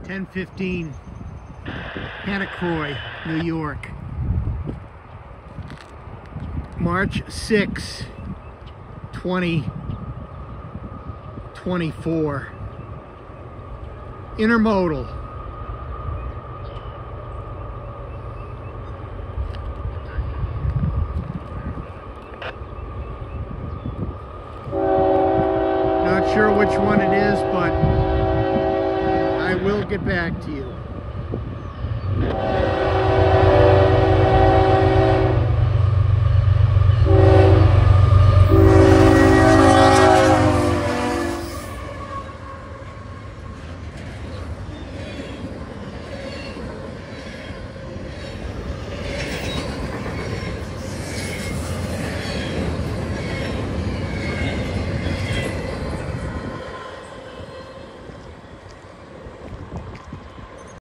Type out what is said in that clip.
10:15, Hannacroy, New York. March 6, 2024. Intermodal. Not sure which one it is, but I will get back to you.